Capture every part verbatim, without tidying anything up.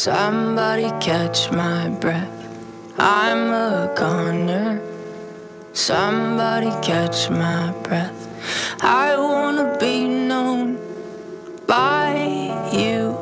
Somebody catch my breath, I'm a goner. Somebody catch my breath, I wanna be known by you.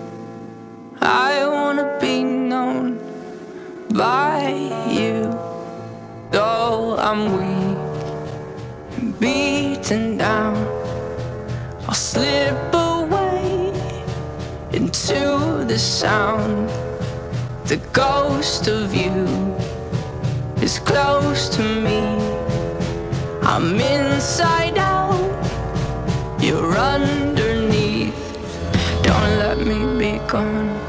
I wanna be known by you. Though I'm weak, beaten down, I'll slip away into the sound. The ghost of you is close to me. I'm inside out, you're underneath. Don't let me be gone.